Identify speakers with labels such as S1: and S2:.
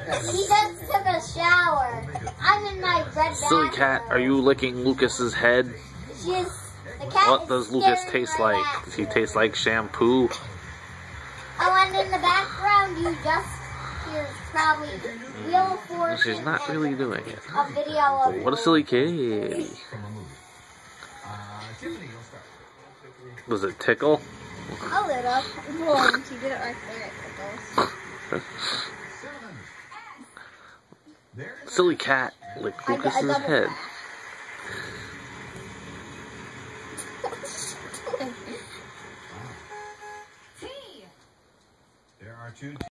S1: He just took a shower. I'm in my red
S2: Silly cat, are you licking Lucas's head?
S1: The cat
S2: What does Lucas taste like? Does he taste like shampoo?
S1: Oh, and in the background, you just hear probably Wheel of Fortune.
S2: She's not really doing it.
S1: A video of
S2: What a silly kid. Does it tickle?
S1: a little. Well, she did it right there. It tickles.
S2: Silly cat, lick Lucas's head.
S3: There are two